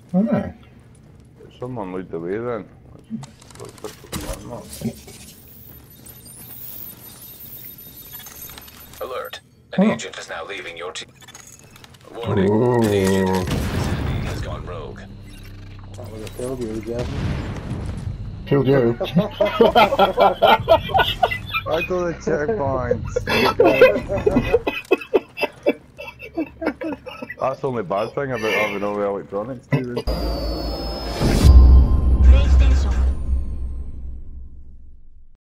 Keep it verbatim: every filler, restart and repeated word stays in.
I know. Someone lead the way then. Alert. An Oh. agent is now leaving your team. Warning. An agent in your vicinity has gone rogue. That would have killed you, Jeff. Killed you. I got the checkpoints. That's the only bad thing about having all the electronics, Steven.